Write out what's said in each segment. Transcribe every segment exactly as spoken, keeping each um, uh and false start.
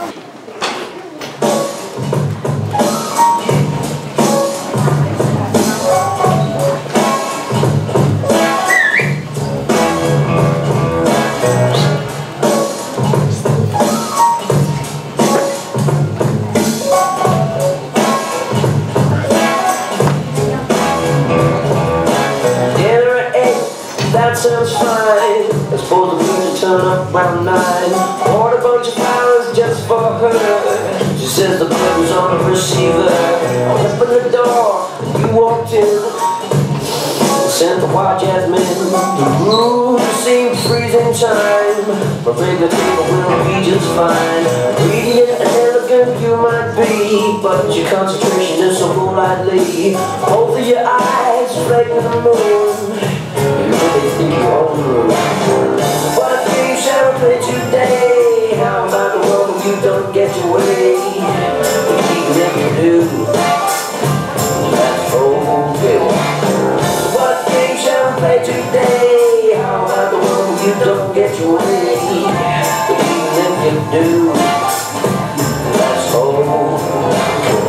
Sounds fine. I suppose the music turn up around nine. Bought a bunch of flowers just for her. She says the bird was on the receiver. I opened the door, you walked in. Sent the wild jasmine. The room seemed freezing time. My regular table will be just fine. Radiant and elegant you might be, but your concentration is so lightly. Both of your eyes flaking the moon. You really think you're on the road. What a game shall we play today? How about the world when you don't get your way? Even if you do, that's okay. What game shall we play today? How about the world when you don't get your way? Even if you do, that's okay.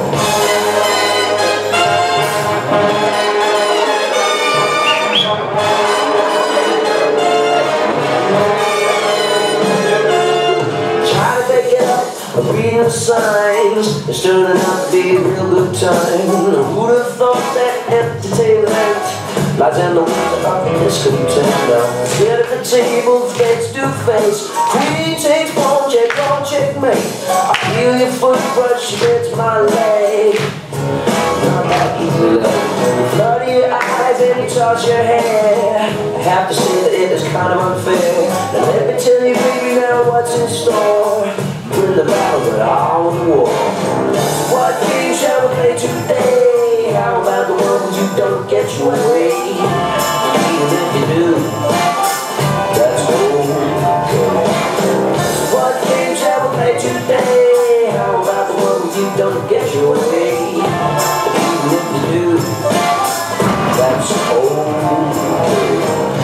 Reading the signs, it's turning out to be a real good time. Who'd have thought that empty table act lies in the window of the discontent now? Sit at the table, face to face. Queen takes pawn, check, pawn, checkmate. I feel your foot brush against my leg. Not that easy, love. You flood your eyes and you toss your hair. I have to say that it is kind of unfair. Now let me tell you, baby, now what's in store. We're in the battle, but I won the war. What game shall we play today? How about the world when you don't get your way? Even if you do, that's okay. What game shall we play today? How about the world when you don't get your way? Even if you do, that's okay.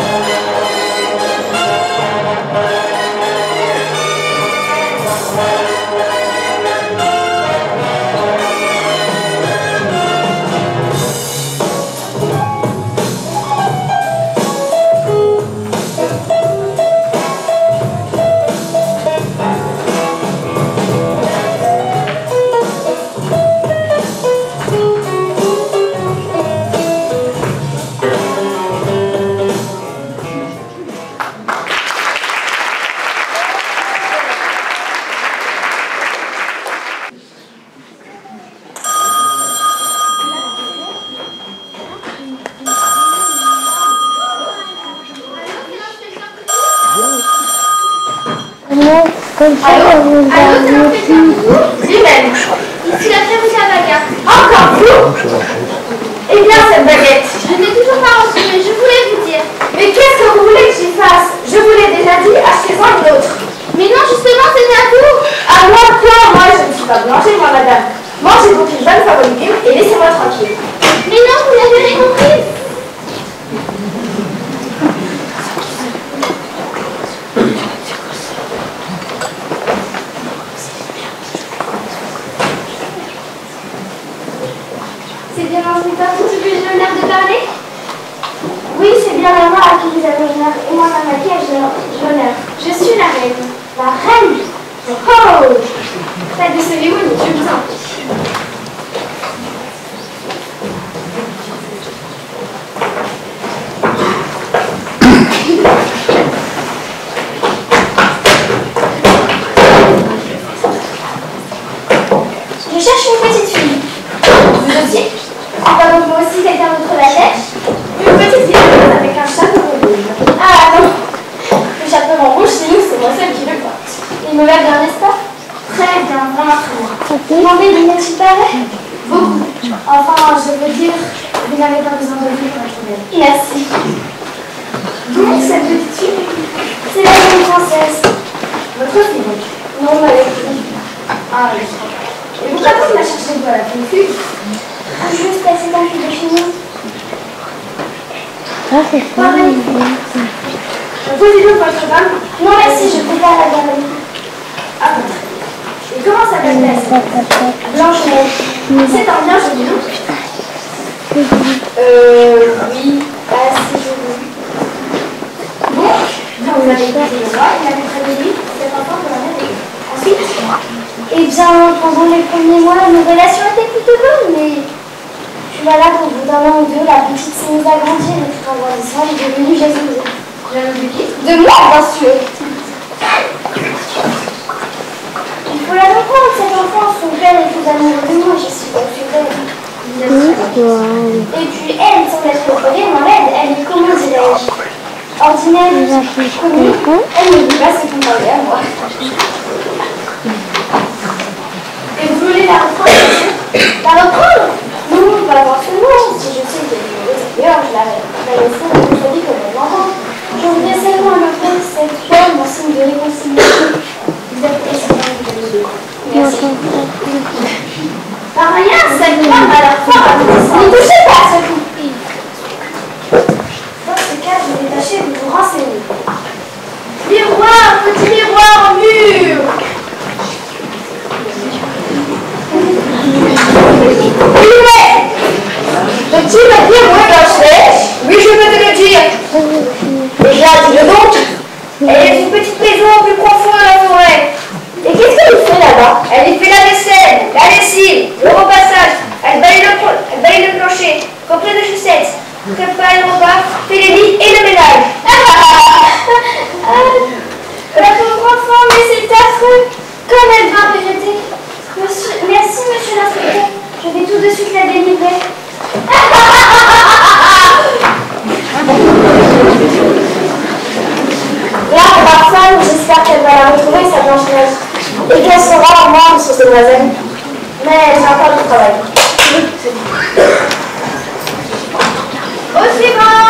Allô, allô, c'est l'inspecteur. Lui-même. Ici la préfecture à la gare. Encore vous? Eh bien, cette baguette. Je n'ai toujours pas reçu, mais je voulais vous dire. Mais qu'est-ce que vous voulez que j'y fasse? Je vous l'ai déjà dit, achetez-en une autre. Mais non, justement, c'est à vous. À moi, quoi? Moi, je ne suis pas boulanger, moi, madame. Mangez vos pigeons, vos légumes et laissez-moi tranquille. Mais non, vous n'avez rien compris. C'est bien l'inspecteur qui j'ai l'honneur de parler? Oui, c'est bien la moi à qui vous avez l'honneur et moi à qui j'ai l'honneur. Je suis la reine. La reine? Oh! Faites de cérémonie, je vous en prie. Je cherche une petite fille. Vous aussi? Pas donc moi aussi quelqu'un d'autre la tête? Une petite fille avec un chapeau rouge. Ah non! Le chapeau en rouge, chez nous, c'est moi seule qui le porte. Il me va bien, n'est-ce pas? Très bien, vraiment très bien. Vous m'en avez bien qu'il paraît? Beaucoup. Enfin, je veux dire, vous n'avez pas besoin de lui pour être belle. Merci. Comment cette petite fille? C'est la jeune princesse. Votre fille donc? Non, ma fille. Ah oui. Et pourquoi vous la cherchez vous à la confus? Juste passer dans le fil de chez nous. Ah, c'est ça. Posez-vous votre femme? Non, merci, je préfère la galerie. Ah, et comment Blanche-Neige. C'est un bien joli nom. Euh, oui, assez joli. Bon, quand vous avez écouté les voix, il avait prévu cet enfant pour la année. Ensuite, eh bien, pendant les premiers mois, nos relations étaient plutôt bonnes, mais puis voilà, au bout d'un an ou deux, la petite s'est mise à grandir et tout en grandissant, elle est devenue jalouse. Jalouse de qui? De moi, bien sûr. Il faut la comprendre, cet enfant, son père est plus amoureux de moi, je suis assurée. Et puis elle, sans être opérée, en aide, elle est, comment dirais-je, ordinaire, commune, elle ne veut pas se comparer à moi. Et vous voulez la reprendre? La reprendre? Non, pas forcément, si je sais qu'elle est mauvaise d'ailleurs, je la laisserai dans une jolie comme elle l'entend. Je voudrais seulement me faire cette forme en signe de réconciliation. Vous êtes excellent, vous avez deux. Merci. Par rien, cette femme a la foi à vous descendre. Ne touchez pas à ce coup. Dans ce cas, je vais tâcher de vous renseigner. Miroir, petit miroir en mur. Oui, mais peux-tu me dire où est Blanche-Neige? Oui, je peux te le dire. Déjà, dis-le donc. Elle est une petite maison au plus profond de la forêt. Et qu'est-ce qu'elle fait là-bas? Elle y fait la vaisselle, la lessive, le repassage, elle balaye le, elle balaye le plancher, remplit de chaussettes, prépare le repas, fait les lits et le ménage. Ah, la pauvre enfant, mais c'est affreux. Comme elle va regretter. Monsieur, merci, monsieur l'inspecteur. Je vais tout de suite la délivrer. Là, ma femme, j'espère qu'elle va la retrouver, sa Blanche-Neige. Et qu'elle sera en membre sur ses demoiselles. Mais j'ai encore du travail. Au suivant!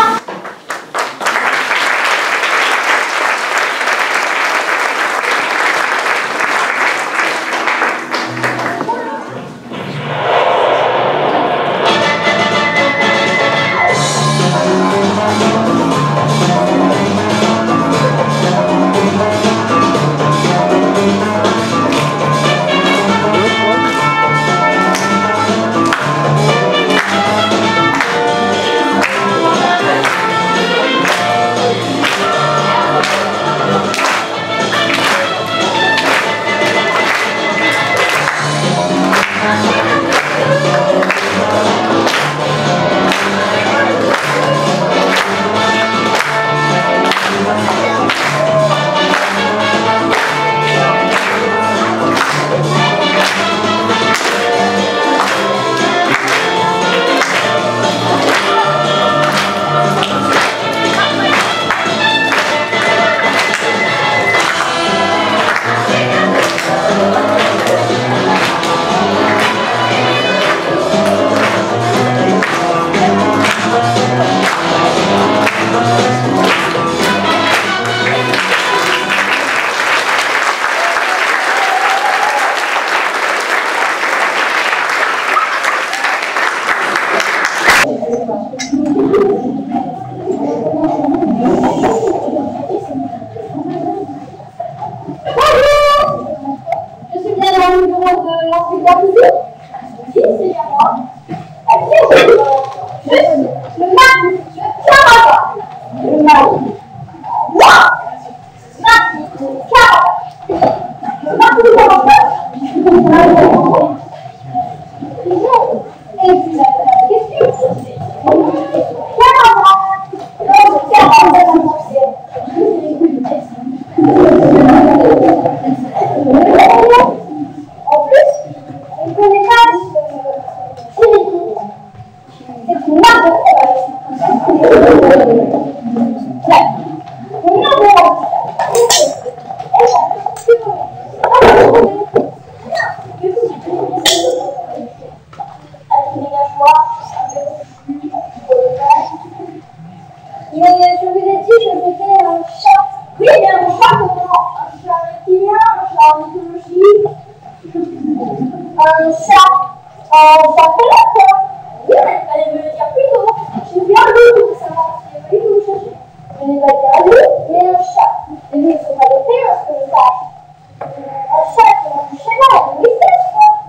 Un chat qui m'a touché là, oui, c'est ça.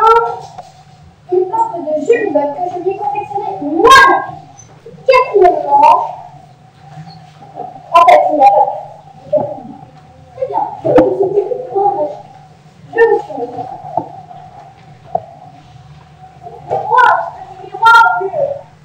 une porte de Jules Verne que je lui ai confectionnée moi-même. Quatrièmement, en fait, il n'y a pas de très bien, je vais vous citer le grand machin. Je vous suis mis. Le miroir, le miroir au mur.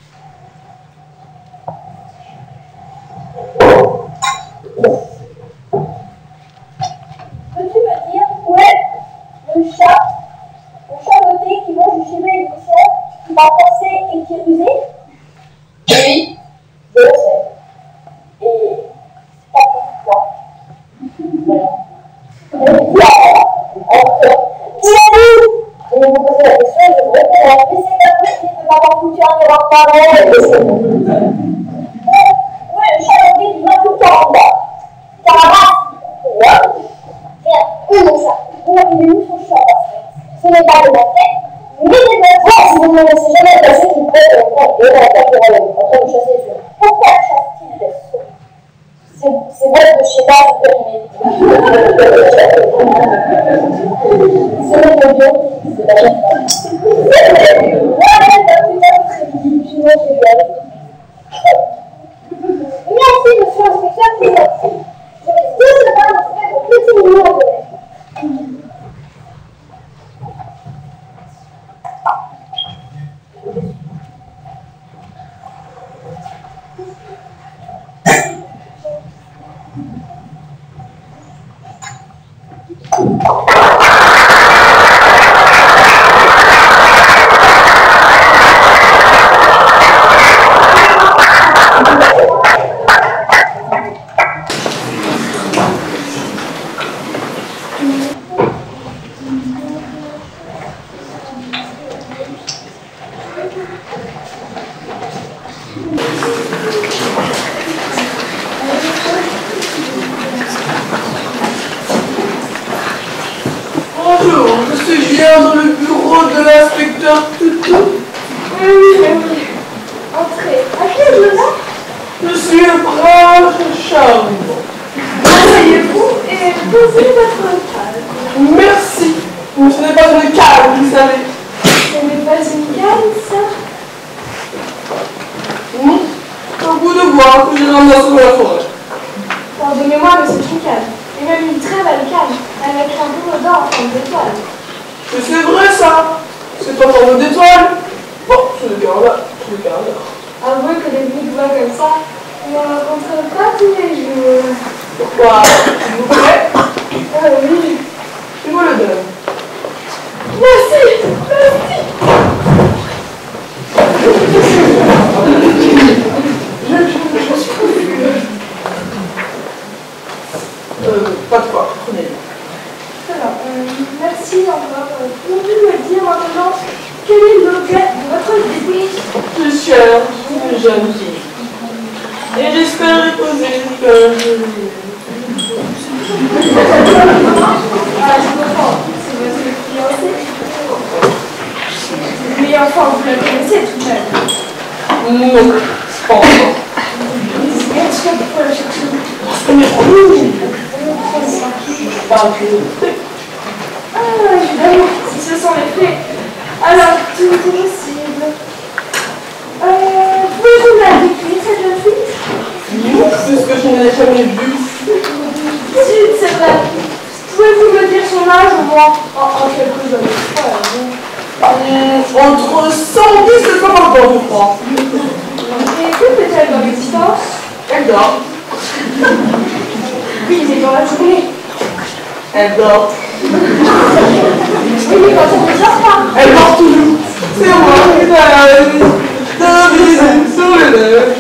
Peux-tu me dire où est le chat, le chat beauté qui mange du chemin et du sel, qui m'a forcé et qui est rusé? Oui, je le sais. Et c'est pas pourquoi. Voilà. Et voilà, encore. Dis-nous! Et vous posez la question, je vous réponds. Mais c'est pas possible de m'avoir foutu un miroir par là. Ouais, le chat beauté qui mange tout le temps en bas. Camarade! Ouais. Bien, où mon chat? Où il est où son chat? Ce n'est pas de ma tête, mais de ma tête. Si vous ne me laissez jamais passer, je vous prête en train de la tête de royaume, en train de chasser sur. Pourquoi chasse-t-il les sauts? C'est vrai que je sais pas, c'est périmé. C'est le bio, c'est la chasse. C'est vrai. Ouais, c'est un putain de très vite. Je vois, je vais. Merci, monsieur l'inspecteur, c'est merci. Je vais deux secondes pour faire un petit moment de l'air. Bonjour, je suis bien dans le bureau de l'inspecteur Toutou. Oui, oui, oui. Entrez. À qui est le là? Je suis un prince charmant. Asseyez-vous et posez votre calme. Merci. Mais ce n'est pas une calme, vous savez. Ce n'est pas une calme, ça? Hmm. Un bout de bois que j'ai ramassé dans la forêt. Pardonnez-moi, mais c'est une calme. Et même une très belle calme, avec un bout d'or en forme d'étoile. Mais c'est vrai ça. C'est pas forme d'étoile. Bon, je le garde là. Je le garde là. Avouez que des bouts de bois comme ça, on n'en rencontre pas tous les jours. Pourquoi? S'il vous plaît. Ah oui. Je vous le donne. Merci, merci. Je, je, je suis confus. Euh, pas de quoi, prenez-le. Alors, euh, merci encore. Euh, Pouvez-vous me dire maintenant quel est l'objet de votre dépouille? Je cherche une jeune fille. Et j'espère épouser une jeune fille. Ah, je comprends. C'est votre fiancée. Mais enfin, vous la connaissez tout de même. Non, pas encore. Est-ce qu'on peut la chercher? Parce que mes rouges. Pas que. Ah, évidemment, si ce sont les faits. Alors, tout est possible. Euh, pouvez-vous me la décrire, cette jeune fille? Non, c'est ce que je n'ai jamais vu. Zut, c'est vrai. Pouvez-vous me dire son âge au moins? En, en quelques années. Voilà, bon. Hum, entre cent dix et cent vingt ans, je crois. Et que fait-elle dans l'existence? Elle dort. Oui, mais dans la journée. Elle dort. Oui, mais quand on ne dort pas. Elle dort toujours. C'est moi qui t'aime. D'un bisou sur les lèvres.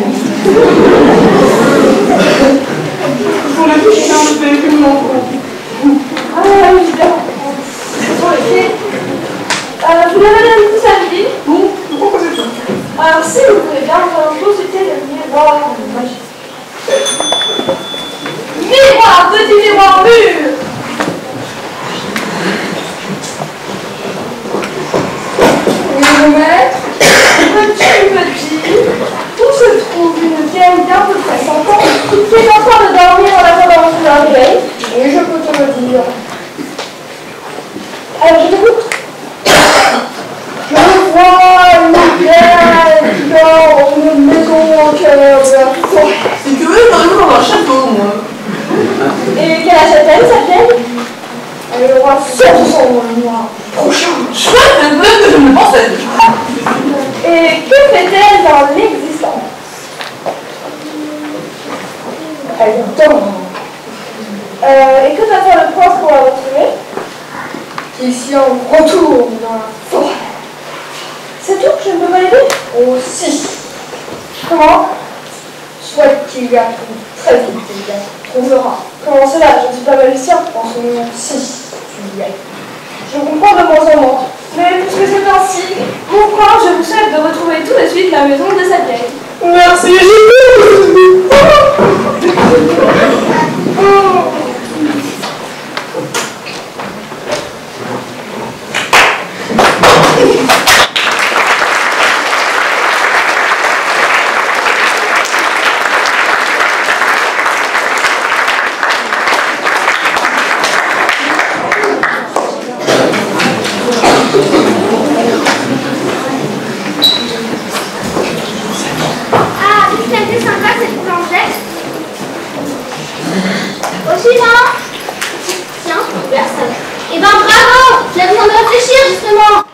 Ce sont les chiens de paix que nous manquons. Ah, évidemment. Ce sont les faits. Euh, vous l'avez même tous à vie? Non, pourquoi c'est ça? Alors, si vous voulez bien, nous allons consulter le miroir magique. Miroir, petit miroir mûr! Maître, petit petit, où se trouve une vieille d'à peu près cent ans qui est en train de dormir en attendant son réveil? Et je peux te le dire. Alors, je t'écoute. Madame Sapienne, elle aura sept cents le mois prochain. Chouette, c'est vrai que je me pensais. Et que fait-elle dans l'existence? Elle dort. Euh, et que va faire le prince pour la retrouver? Il s'y en retourne dans la forêt. C'est tout? Je ne peux pas l'aider? Oh si. Comment? Soit qu'il y a très vite, il y a trouvera. Comment cela? Je ne suis pas magicien. En ce moment, si, tu y es. Je comprends de moins en moins. Mais puisque c'est ainsi, mon prince, je vous souhaite de retrouver tout de suite la maison de Sapienne. Merci, j'ai Eh ben bravo! J'ai besoin de réfléchir justement!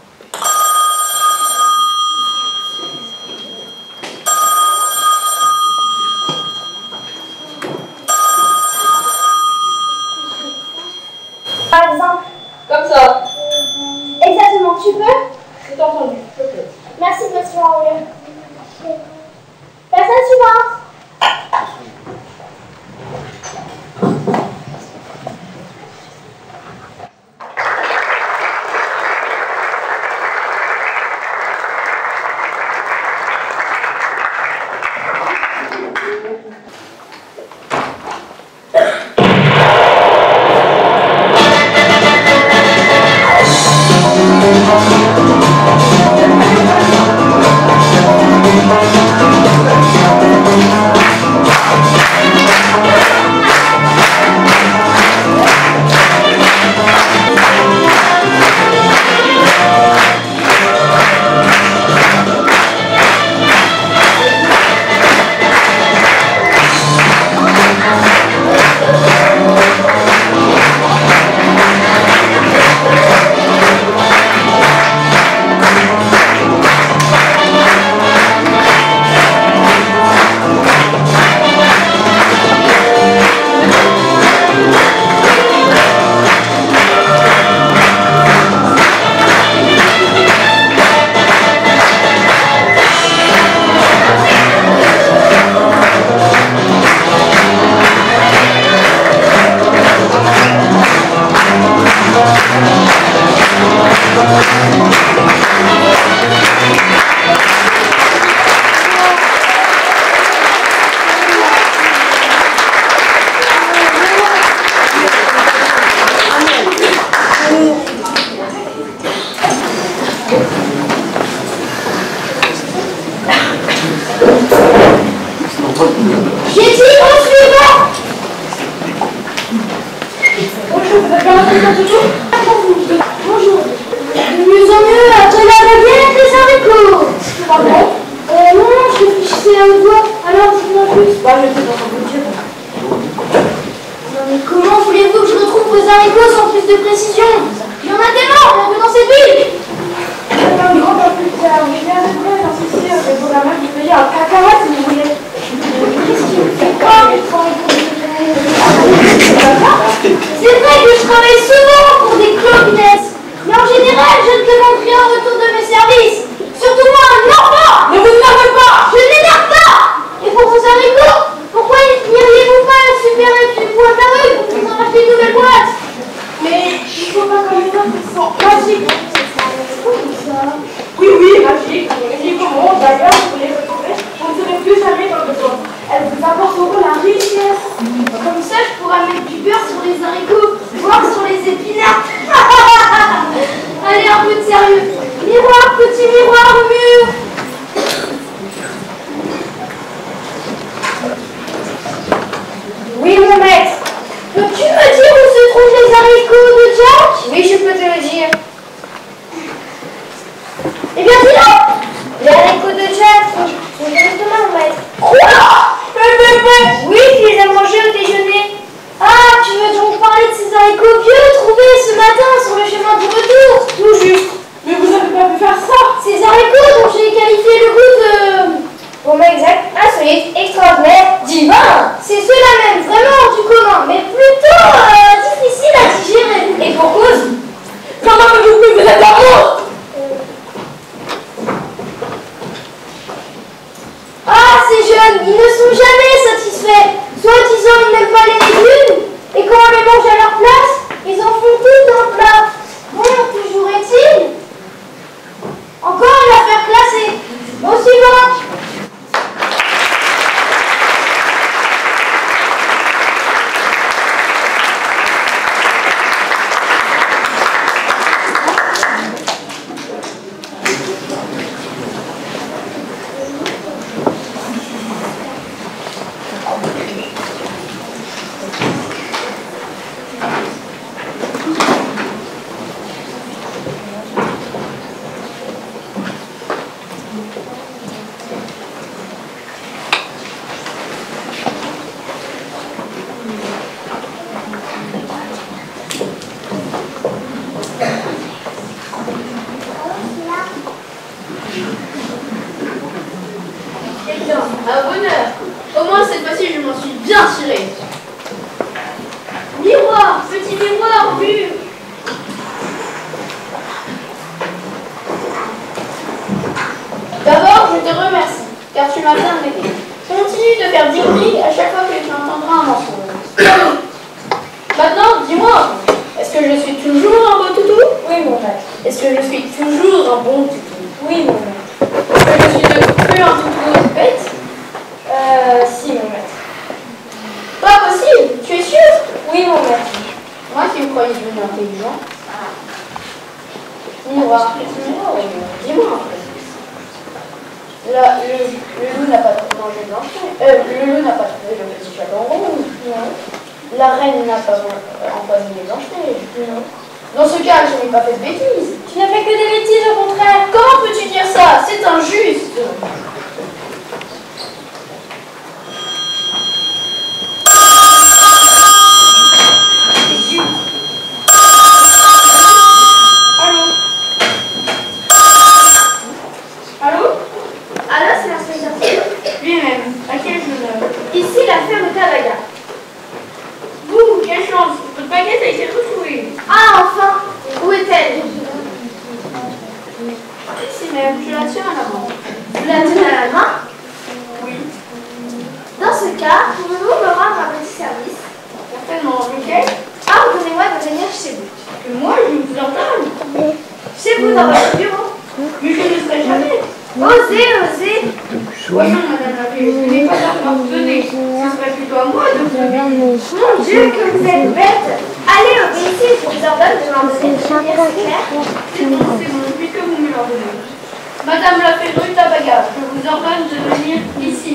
Par exemple. Comme ça. Exactement, tu peux? C'est entendu, je peux. Merci, monsieur Henri. Personne suivante. J'ai dit au suivant. Bonjour, vous êtes bien là, toujours? Bonjour. De mieux en mieux, après la baguette, les haricots. Pardon? Euh, non, non, je réfléchissais à haute voix. Alors, dites-moi plus. Bah, je sais pas comment vous dire. Non, mais comment voulez-vous que je retrouve vos haricots sans plus de précision? Il y en a tellement, rien que dans cette ville. C'est un grand peu plus tard. Je viens de près dans ce ciel, mais pour la main, vous payez un cacahuète si vous voulez. Qu'est-ce qui me fait quoi? C'est vrai que je travaille souvent pour des clopinesses, mais en général, je ne demande rien en retour de mes services. Surtout moi, un enfant. Mais vous ne m'avez pas. Je ne l'énerve pas. Et pour vos haricots, pourquoi n'iriez-vous pas à la super du bois de la rue pour vous en acheter une nouvelle boîte? Mais il ne faut pas comme les autres qui sont magiques. Oui, oui, magique. Et comment, d'ailleurs, vous les retrouvez? Vous ne serez plus jamais dans le besoin. Elles vous apporteront la richesse. Comme ça, je pourrais mettre du beurre sur les haricots, voire sur les épinards. Allez, un peu de sérieux. Miroir, petit miroir au mur. Oui, mon maître. Peux-tu me dire où se trouvent les haricots de Jack? Oui, je peux te le dire. cela même, vraiment du commun, mais plutôt euh, difficile à digérer. Et pour cause, Comment me vous vous êtes amour? Ah, ces jeunes, ils ne sont jamais satisfaits. Soit disant ils n'aiment pas les légumes, et quand on les mange à leur place, ils en font tout dans le plat. Bon, toujours est-il. Encore une affaire classée. Au suivant. Un bonheur. Au moins cette fois-ci je m'en suis bien tirée. Miroir, petit miroir, vu. D'abord je te remercie, car tu m'as bien aidé. Continue de faire ding-ding à chaque fois que tu entendras un mensonge. Maintenant, dis-moi, est-ce que je suis toujours un bon toutou? Oui, mon maître. Est-ce que je suis toujours un bon toutou? Oui, mon maître. Est-ce que je suis de plus un toutou bête? Euh, si, mon maître. Pas possible, tu es sûr? Oui, mon maître. Moi qui me croyais devenu intelligent. Miroir, dis-moi en fait. Là, le, le loup n'a pas mangé Blanche-Neige. Euh, le loup n'a pas trouvé le petit chaperon rouge. Non. La reine n'a pas euh, empoisonné Blanche-Neige. Non. Dans ce cas, je n'ai pas fait de bêtises. Tu n'as fait que des bêtises, au contraire. Comment peux-tu dire ça? C'est injuste. Allô? Allô? Alors, c'est l'inspecteur. Lui-même. À quel honneur? Ici, la ferme Tabaga. Vous, quelle chance. Votre baguette a été retrouvée. Ah, enfin. Où est-elle? Ici même, je la tiens à la main. Vous la tenez à la main? Oui. Dans ce cas, pouvez-vous me rendre un petit service? Certainement. Lequel? Ordonnez-moi de venir chez vous. Que moi, je vous ordonne. Chez vous, dans votre bureau. Mais je ne serai jamais. Osez, osez. Voyons, madame la fille, ce n'est pas à moi. Venez. Ce serait plutôt à moi de vous donner. Mon Dieu, que vous êtes bête. Allez, obéissez, je vous ordonne de m'emmener. C'est clair? C'est bon, c'est bon, puisque vous me l'ordonnez. Madame la Fédrue Tabaga, je vous ordonne de venir ici.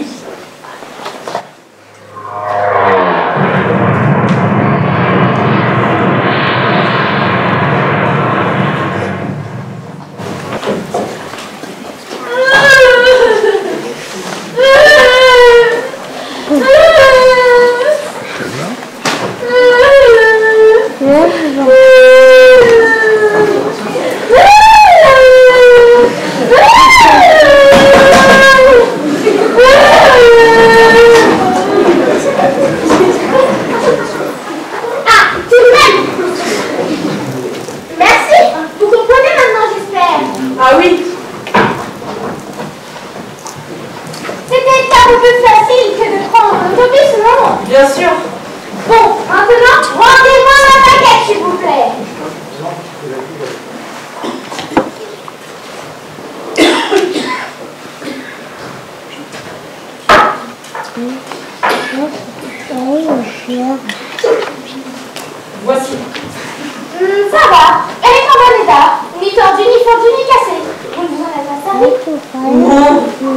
Ah oui. C'était pas beaucoup plus facile que de prendre l'autobus, non? Bien sûr. Bon, maintenant, rendez-moi ma baguette, s'il vous plaît. Voici. Hum, ça va, elle est en bon état. Ni tordue, ni fendue, ni cassée. Vous ne vous en êtes pas servi? Non.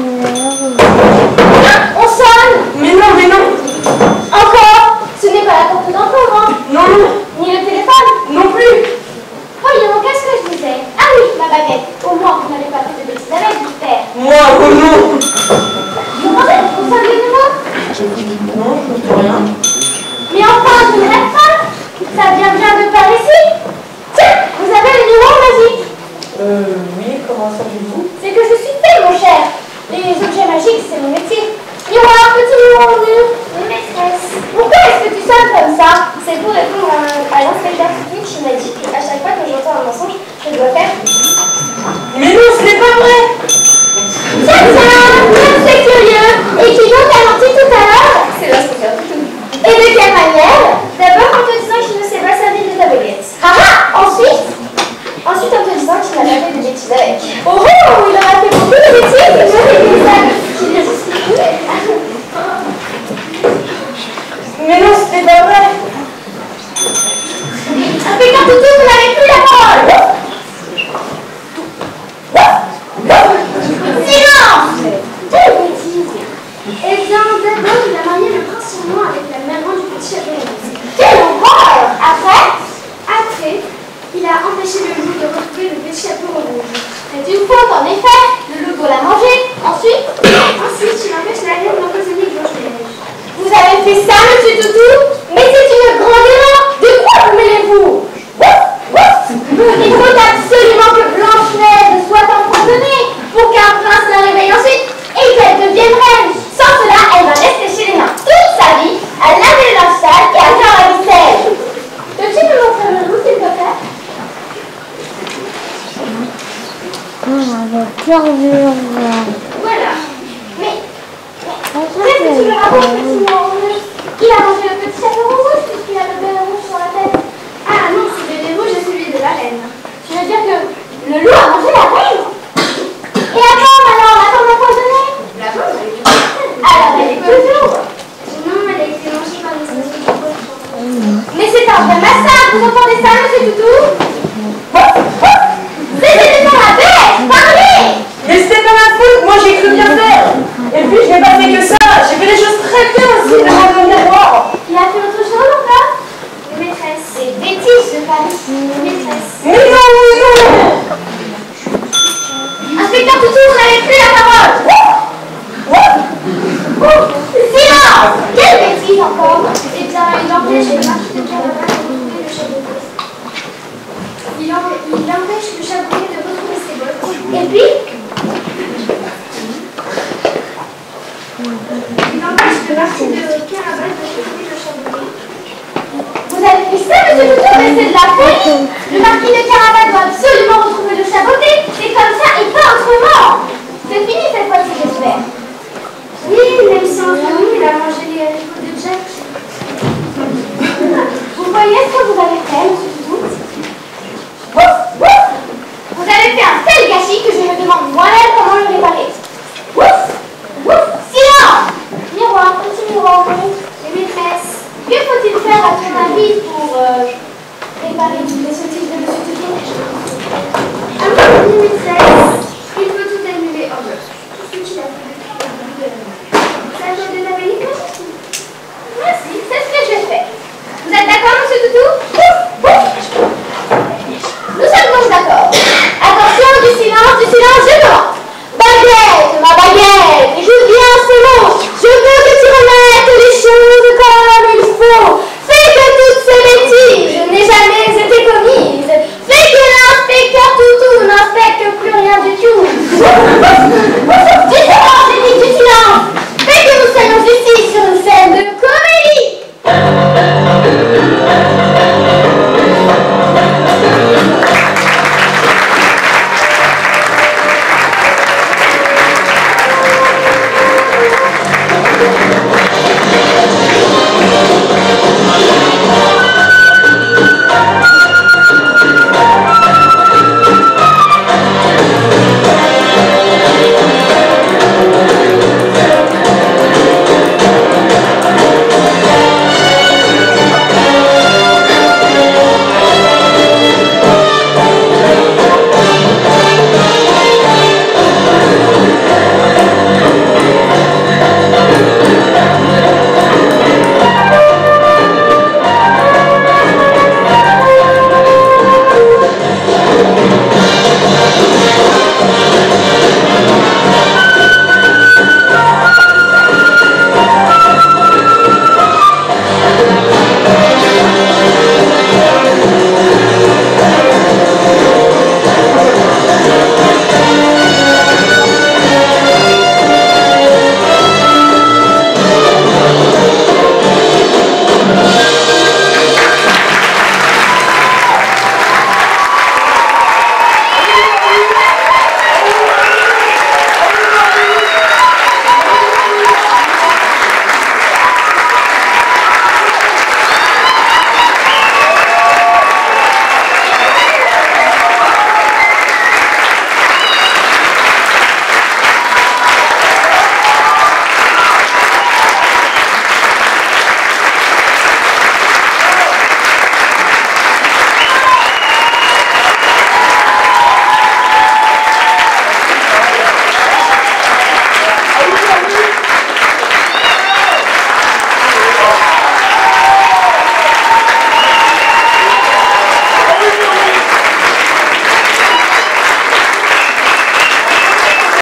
On sonne. Mais non, mais non. Encore. Ce n'est pas la porte d'encombre, hein? Non, non. Ni le téléphone. Non plus. Voyons, qu'est-ce que je disais? Ah oui, ma baguette. Au moins, vous n'avez pas fait de bêtises avec, j'espère. Moi, oh non. Vous pensez que vous savez de moi? Non, je ne fais rien. Mais enfin, je ne rêve pas. Ça vient bien de par ici. Tiens, vous avez le numéro magique. Euh, oui, comment savez-vous? C'est que je suis fée, mon cher. Les objets magiques, c'est mon métier. Miroir, petit miroir bleu, une maîtresse. ça comme ça? C'est pour répondre à, à l'inspecteur technique qui m'a dit qu'à chaque fois que j'entends un mensonge, je dois faire. Mais non, ce n'est pas vrai! Tiens, tiens, c'est curieux. Et qui donc a menti tout à l'heure? C'est l'inspecteur technique. Et de quelle manière? D'abord en te disant qu'il ne s'est pas servi de ta baguette. Ah ah! Ensuite? Ensuite en te disant qu'il n'a pas fait de bêtises avec. Oh oh! Il en a fait beaucoup de bêtises, et je vais dire ça. Qu'il les explique. Mais non, ce n'est pas vrai! Inspecteur Toutou, vous n'avez plus la parole! Silence! Quelle bêtise! Eh bien, d'abord, il a marié le prince Charmant avec la maman du petit chapeau rose. Quelle horreur! Après? Après, il a empêché le loup de retrouver le petit chapeau rouge. C'est une faute, en effet! Le loup doit la manger. Ensuite? Ensuite, il empêche la reine d'empoisonner Blanche-Neige. Vous avez fait ça, monsieur Toutou? Mais c'est une grande erreur! De quoi vous mêlez-vous? Il faut absolument que Blanche-Neige soit empoisonnée pour qu'un prince la réveille ensuite et qu'elle devienne reine. Sans cela, elle va rester chez les nains toute sa vie, à laver le linge sale et à faire la vaisselle. Peux-tu me montrer le loup, s'il te plaît? Voilà. Mais, qu'est-ce que tu me racontes, petit rouge? Il a mangé le petit chapeau rouge puisqu'il a le bébé rouge sur la tête. Ah non, ce bébé rouge est celui de la reine. Tu veux dire que le loup a mangé la reine? Et attends, alors, la femme empoisonnée? La femme, elle est toujours. Alors, elle est toujours. Non, elle a été mangée par les stations de poisson. Mais c'est un vrai massacre, vous entendez ça, monsieur Toutou? Cessez de faire la bête, parlez! Mais c'était pas ma faute, moi j'ai cru bien faire! Et puis je n'ai pas fait que ça, j'ai fait des choses très bien aussi devant le miroir! Il a fait autre chose encore? Maîtresse, c'est bêtise de Paris. Maîtresse. Mais non, mais non! Inspecteur Toutou, vous n'avez plus la parole. Silence! Quelle bêtise encore? Eh bien, il empêche le marquis de Carabas de retrouver le charbonnier. Il, en, il empêche le charbonnier de retrouver ses bottes. Et puis? Il empêche le marquis de Carabas de retrouver le charbonnier. Vous avez fait ça, monsieur Toutou, mais c'est de la folie! Le marquis de Carabas doit absolument retrouver le chaboté, et comme ça, et pas autrement! C'est fini cette fois-ci, j'espère. Oui, même si en famille, il a mangé